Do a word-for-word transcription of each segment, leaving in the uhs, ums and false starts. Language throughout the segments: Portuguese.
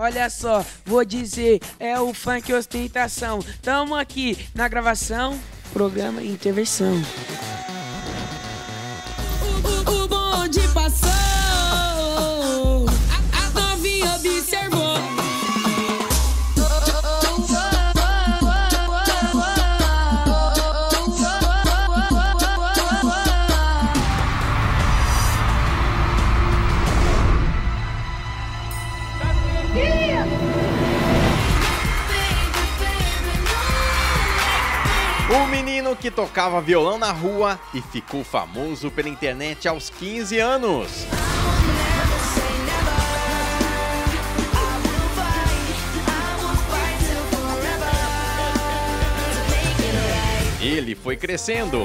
Olha só, vou dizer, é o funk ostentação. Tamo aqui na gravação, programa Intervenção. O, o, o bonde passou, a, a novinha observou. O menino que tocava violão na rua e ficou famoso pela internet aos quinze anos. Ele foi crescendo.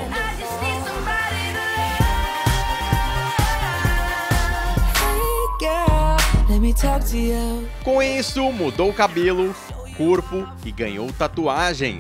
Com isso, mudou o cabelo, corpo e ganhou tatuagens.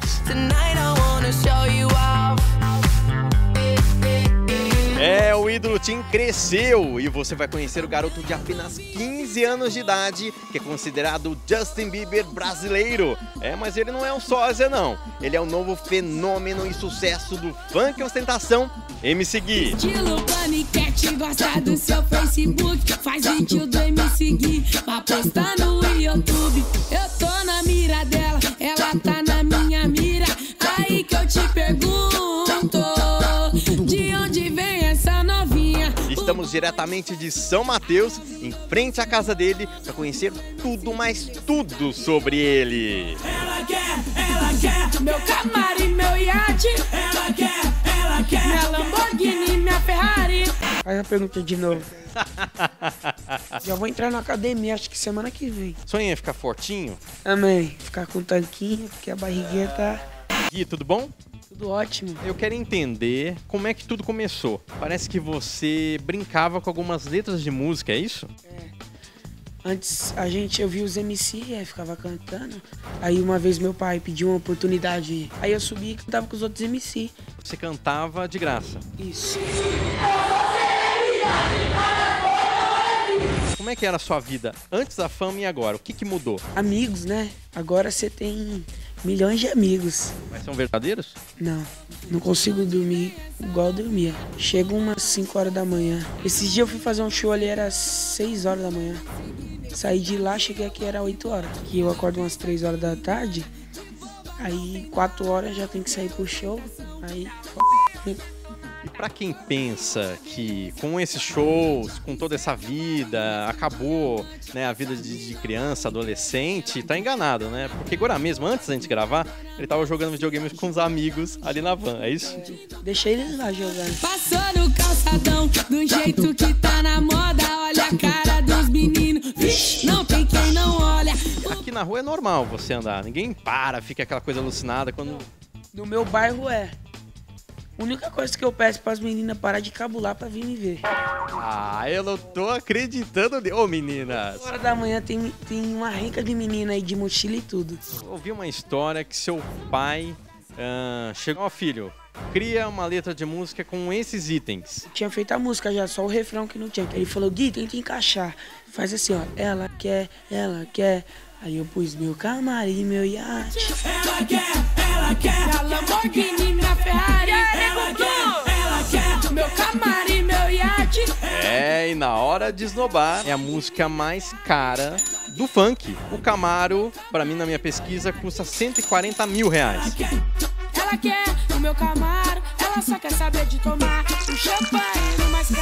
É, o ídolo Tim cresceu e você vai conhecer o garoto de apenas quinze anos de idade, que é considerado o Justin Bieber brasileiro. É, mas ele não é um sósia, não. Ele é o novo fenômeno e sucesso do funk ostentação, M C Gui. Estilo paniquete, gosta do seu Facebook, faz vídeo do M C Gui pra postar no YouTube. Eu tô na mira dela, ela tá na minha mira. Aí que eu te pergunto, de onde vem essa novinha? Estamos diretamente de São Mateus, em frente à casa dele, para conhecer tudo, mas tudo sobre ele. Ela quer, ela quer meu camarim, meu iate. Ela quer, ela quer minha Lamborghini, minha Ferrari. Faz a pergunta de novo. Já vou entrar na academia, acho que semana que vem. Sonha em ficar fortinho? Amém. Ficar com tanquinho, porque a barriguinha tá... Gui, tudo bom? Tudo ótimo. Eu quero entender como é que tudo começou. Parece que você brincava com algumas letras de música, é isso? É. Antes a gente, eu vi os M C, aí ficava cantando. Aí uma vez meu pai pediu uma oportunidade. Aí eu subi e cantava com os outros M C. Você cantava de graça? Isso. Como é que era a sua vida antes da fama e agora? O que que mudou? Amigos, né? Agora você tem milhões de amigos. Mas são verdadeiros? Não, não consigo dormir igual eu dormia. Chega umas cinco horas da manhã. Esses dias eu fui fazer um show ali, era seis horas da manhã. Saí de lá, cheguei aqui, era oito horas. Que eu acordo umas três horas da tarde. Aí quatro horas já tem que sair pro show. Aí... E pra quem pensa que com esses shows, com toda essa vida, acabou, né, a vida de, de criança, adolescente, tá enganado, né? Porque agora mesmo, antes da gente gravar, ele tava jogando videogames com os amigos ali na van, é isso? Deixei eles lá jogando. Passou no calçadão, do jeito que tá na moda. Olha a cara dos meninos, vixe, não tem quem não olha. Aqui na rua é normal você andar, ninguém para, fica aquela coisa alucinada quando... No meu bairro é. A única coisa que eu peço para as meninas parar de cabular para vir me ver. Ah, eu não tô acreditando. Ô, oh, meninas. Hora da manhã tem, tem uma renca de menina aí de mochila e tudo. Eu ouvi uma história que seu pai uh, chegou ao filho. Cria uma letra de música com esses itens. Eu tinha feito a música já, só o refrão que não tinha. Ele falou, Gui, tenta encaixar. Faz assim, ó. Ela quer, ela quer. Aí eu pus meu camarim, meu iate. Ela quer, ela quer minha Lamborghini, minha Ferrari. Ela quer, ela quer meu camarim, meu iate. É, e na hora de esnobar, é a música mais cara do funk. O Camaro, pra mim, na minha pesquisa, custa cento e quarenta mil reais. Ela quer o meu Camaro, ela só quer saber de tomar o champanhe no mais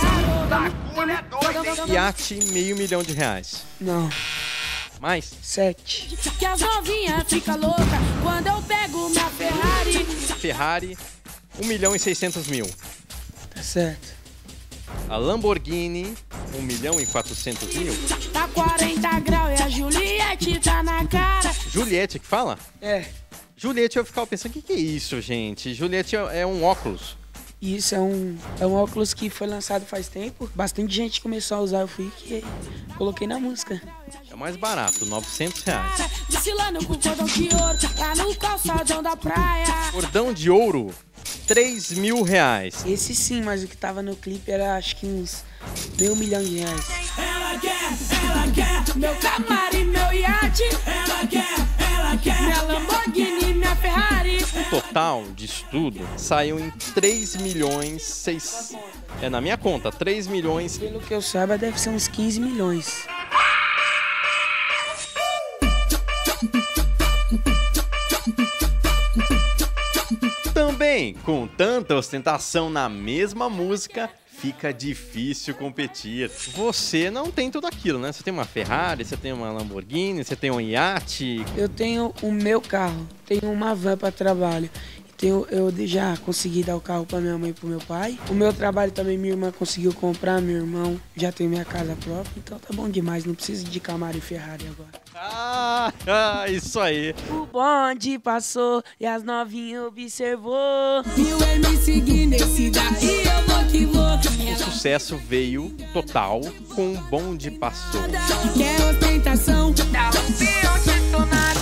caro. Iate, meio milhão de reais. Não. Mais? Sete. Que as novinhas ficam loucas quando eu pego minha Ferrari. Ferrari, um milhão e seiscentos mil. Tá certo. A Lamborghini, um milhão e quatrocentos mil. Tá quarenta graus e a Juliette tá na cara. Juliette que fala? É. Juliette, eu ficava pensando, o que, que é isso, gente? Juliette é um óculos. Isso é um, é um óculos que foi lançado faz tempo. Bastante gente começou a usar, eu fui que coloquei na música. É o mais barato, novecentos reais. Desfilando com cordão de ouro, lá no calçadão da praia. Cordão de ouro, três mil reais. Esse sim, mas o que tava no clipe era acho que uns meio milhão de reais. Ela quer, ela quer meu camarim, meu iate. total de estudo saiu em três milhões e seis... É na minha conta, três milhões... Pelo que eu saiba, deve ser uns quinze milhões. Também, com tanta ostentação na mesma música, fica difícil competir. Você não tem tudo aquilo, né? Você tem uma Ferrari, você tem uma Lamborghini, você tem um iate. Eu tenho o meu carro, tenho uma van para trabalho. Tenho, eu já consegui dar o carro para minha mãe e para meu pai. O meu trabalho também minha irmã conseguiu comprar, meu irmão já tem minha casa própria. Então tá bom demais, não preciso de Camaro e Ferrari agora. Ah, ah, isso aí. O bonde passou e as novinhas observou. Viu me seguir nesse daí, eu vou que vou. O sucesso veio total com o bonde passou. Quer ostentação? Dá um peão de sonata.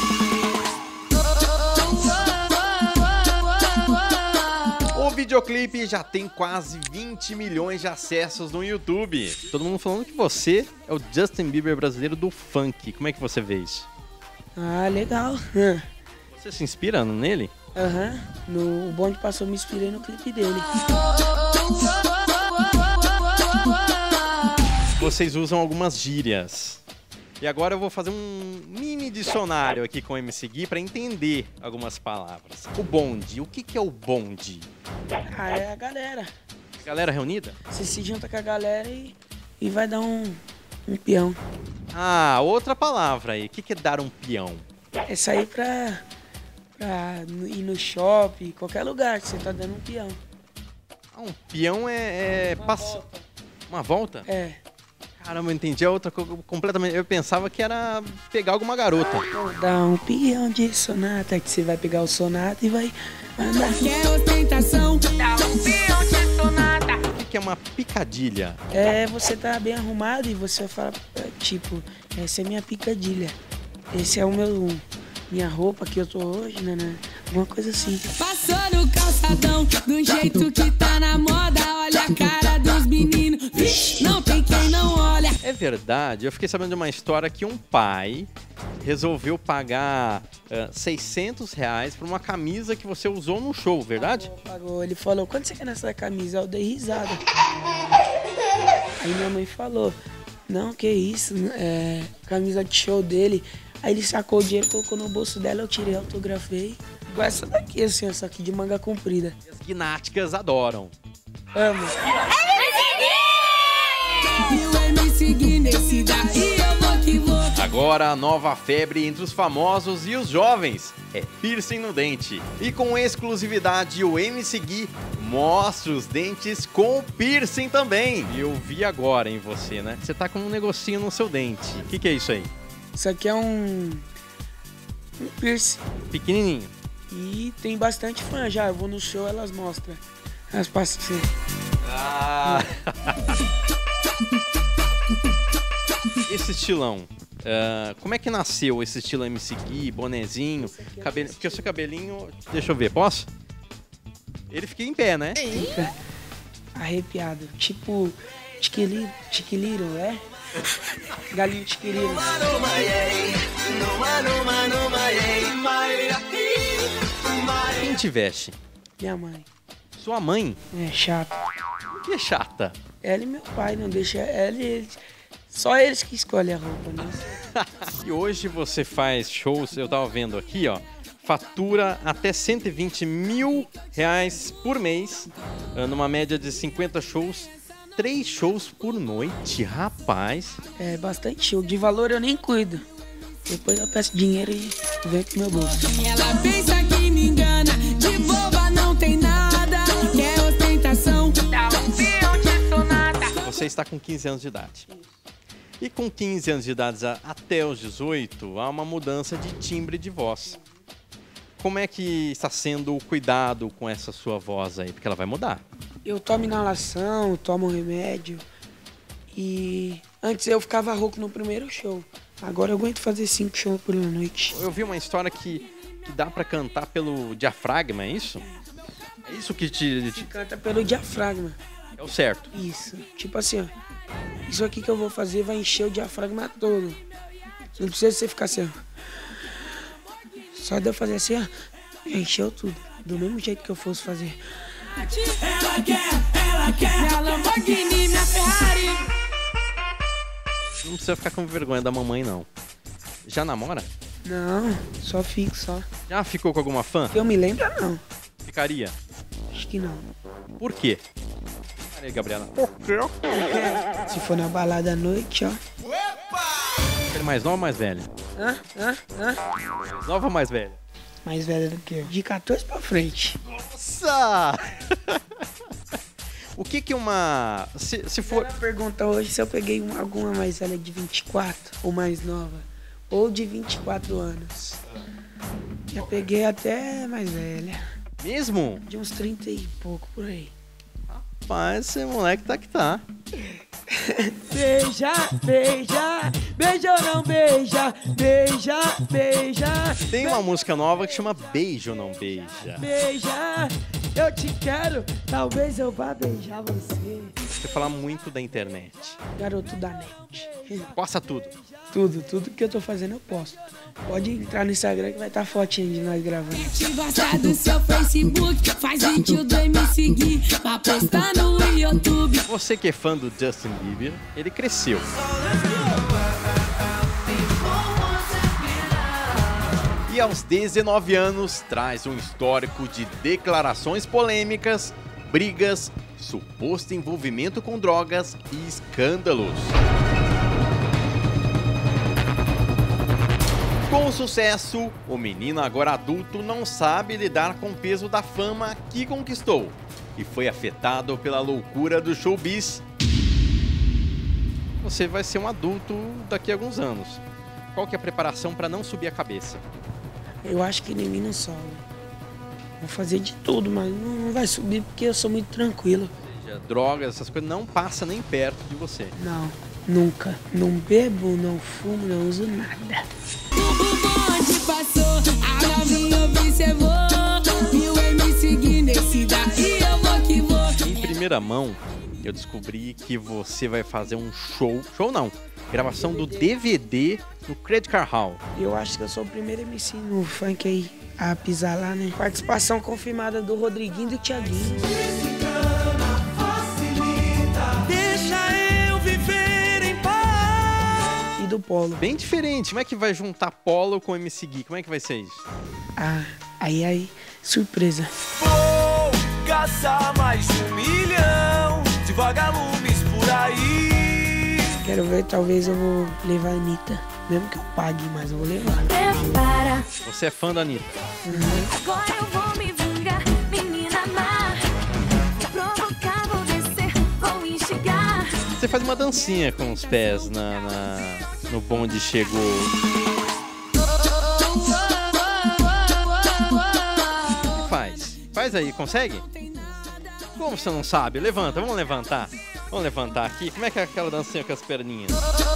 O videoclipe já tem quase vinte milhões de acessos no YouTube. Todo mundo falando que você é o Justin Bieber brasileiro do funk. Como é que você vê isso? Ah, legal. Você se inspira nele? Aham, uhum. No o bonde passou, me inspirei no clipe dele. Vocês usam algumas gírias. E agora eu vou fazer um mini dicionário aqui com o M C Gui para entender algumas palavras. O bonde, o que, que é o bonde? Ah, é a galera. Galera reunida? Você se junta com a galera e, e vai dar um, um peão. Ah, outra palavra aí. O que, que é dar um peão? É sair pra, pra ir no shopping, qualquer lugar que você tá dando um peão. Ah, um peão é... é Uma passa... volta. Uma volta? É. Caramba, eu entendi a outra coisa completamente. Eu pensava que era pegar alguma garota. Dá um peão de sonata, que você vai pegar o sonata e vai andar. Quer ostentação? Dá um peão de sonata. O que é uma picadilha? É, você tá bem arrumado e você fala, tipo, essa é minha picadilha. Esse é o meu... minha roupa que eu tô hoje, né, né? Alguma coisa assim. Passou no calçadão, do jeito que tá na moda. Olha a cara dos meninos, vixe, não tem quem não olha. É verdade, eu fiquei sabendo de uma história que um pai resolveu pagar uh, seiscentos reais por uma camisa que você usou no show, verdade? Pagou, pagou. Ele falou, quanto você quer nessa camisa? Eu dei risada. Aí minha mãe falou, não, que isso, é camisa de show dele. Aí ele sacou o dinheiro, colocou no bolso dela, eu tirei, autografei. Igual essa daqui, assim, essa aqui de manga comprida. As guináticas adoram. Amo. Me seguir nesse daí, eu vou que vou. Agora a nova febre entre os famosos e os jovens é piercing no dente. E com exclusividade o M C Gui mostra os dentes com piercing também. E eu vi agora em você, né? Você tá com um negocinho no seu dente. O que, que é isso aí? Isso aqui é um, um piercing. Pequenininho. E tem bastante fã já. Eu vou no show, elas mostram. Elas passam assim. Ah. Esse estilão, uh, como é que nasceu esse estilo M C Gui, bonezinho, cabelo... Porque o seu cabelinho... Deixa eu ver, posso? Ele fica em pé, né? Fica arrepiado. Tipo, tiquiliro, tiquiliro, é? Galinho tiquiliro. Quem te veste? Minha mãe. Sua mãe? É chata. Que é chata. Ela e meu pai, não deixa ela e eles. Só eles que escolhem a roupa, né? E hoje você faz shows, eu tava vendo aqui, ó, fatura até cento e vinte mil reais por mês, numa média de cinquenta shows, três shows por noite, rapaz. É bastante show. De valor eu nem cuido. Depois eu peço dinheiro e vem pro meu bolso. Ela pensa que me engana, de boba não tem nada. Quer ostentação? Dá um peão de sonata. Você está com quinze anos de idade. E com quinze anos de idade até os dezoito, há uma mudança de timbre de voz. Como é que está sendo o cuidado com essa sua voz aí? Porque ela vai mudar. Eu tomo inalação, tomo remédio. E antes eu ficava rouco no primeiro show. Agora eu aguento fazer cinco shows por noite. Eu vi uma história que, que dá pra cantar pelo diafragma, é isso? É isso que te... Você canta pelo diafragma. É o certo. Isso. Tipo assim, ó. Isso aqui que eu vou fazer vai encher o diafragma todo. Não precisa você ficar assim, ó. Só de eu fazer assim, ó. Encheu tudo, do mesmo jeito que eu fosse fazer. Ela quer, ela quer minha Lamborghini, minha Ferrari. Não precisa ficar com vergonha da mamãe, não. Já namora? Não, só fico, só. Já ficou com alguma fã? Que eu me lembro, não. Ficaria? Acho que não. Por quê? Aí, Gabriela. Por quê? Se for na balada à noite, ó. Ele mais nova ou mais velha? Hã? Hã? Hã? Mais nova ou mais velha? Mais velha do que eu. De quatorze pra frente. Nossa! O que que uma... Se, se for... Ela pergunta hoje se eu peguei uma, alguma mais velha de vinte e quatro ou mais nova. Ou de vinte e quatro anos. Já peguei até mais velha. Mesmo? De uns trinta e pouco por aí. Rapaz, esse moleque tá que tá. Beija, beija, beija ou não beija, beija, beija. Tem uma música nova que chama Beijo ou Não Beija. Beija, eu te quero, talvez eu vá beijar você. Você fala muito da internet. Garoto da net. Posta tudo. Tudo, tudo que eu tô fazendo eu posto. Pode entrar no Instagram que vai estar tá fotinho de nós gravando. Te gostar do seu Facebook, faz vídeo do me seguir, pra postar no YouTube. Você que é fã do Justin Bieber, ele cresceu. E aos dezenove anos traz um histórico de declarações polêmicas, brigas, suposto envolvimento com drogas e escândalos. Com o sucesso, o menino agora adulto não sabe lidar com o peso da fama que conquistou e foi afetado pela loucura do showbiz. Você vai ser um adulto daqui a alguns anos. Qual que é a preparação para não subir a cabeça? Eu acho que nem mim não sobe. Vou fazer de tudo, mas não, não vai subir porque eu sou muito tranquilo. Ou seja, drogas, essas coisas não passam nem perto de você. Não, nunca. Não bebo, não fumo, não uso nada. O bonde passou, a novinha observou, viu eu me seguir nesse daí, eu vou que vou. Em primeira mão, eu descobri que você vai fazer um show, show não, gravação do D V D no Credit Card Hall. Eu acho que eu sou o primeiro M C no funk aí a pisar lá, né? Participação confirmada do Rodriguinho e do Thiaguinho. Deixa eu viver em paz. E do Polo. Bem diferente, como é que vai juntar Polo com M C Gui? Como é que vai ser isso? Ah, aí, aí, surpresa. Vou caçar mais de um milhão de vagalumes por aí. Quero ver, talvez eu vou levar a Anitta. Mesmo que eu pague, mas eu vou levar. Prepara, Você é fã da Anitta? agora eu vou me vingar, menina má. Vou provocar, vou descer, vou instigar. Você faz uma dancinha com os pés na, na- no bonde chegou. O que faz? Faz aí, consegue? Como você não sabe? Levanta, vamos levantar. Vamos levantar aqui. Como é que é aquela dancinha com as perninhas?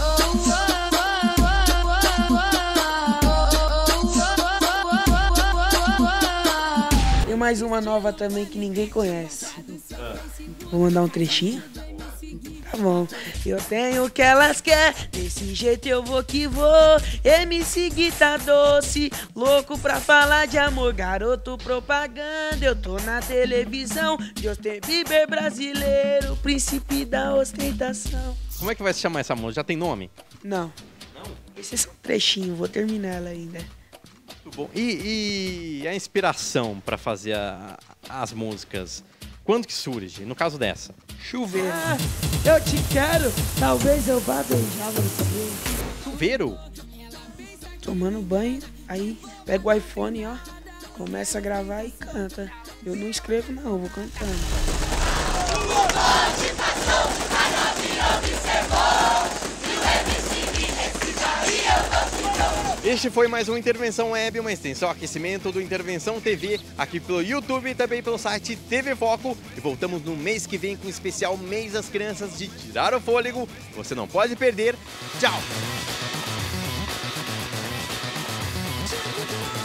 Tem mais uma nova também que ninguém conhece. Vou mandar um trechinho? Tá bom. Eu tenho o que elas querem, desse jeito eu vou que vou. M C Gui tá doce, louco pra falar de amor. Garoto propaganda, eu tô na televisão. Justin Bieber brasileiro, príncipe da ostentação. Como é que vai se chamar essa música? Já tem nome? Não. Esse é só um trechinho, vou terminar ela ainda. Muito bom. E, e a inspiração para fazer a- as músicas? Quando que surge? No caso dessa? Chuveiro. Ah, eu te quero, talvez eu vá beijar você. Chuveiro? Tomando banho, aí pega o iPhone, ó, começa a gravar e canta. Eu não escrevo não, eu vou cantando. Este foi mais um Intervenção Web, uma extensão aquecimento do Intervenção T V, aqui pelo YouTube e também pelo site T V Foco. E voltamos no mês que vem com o especial Mês das Crianças de Tirar o Fôlego. Você não pode perder. Tchau!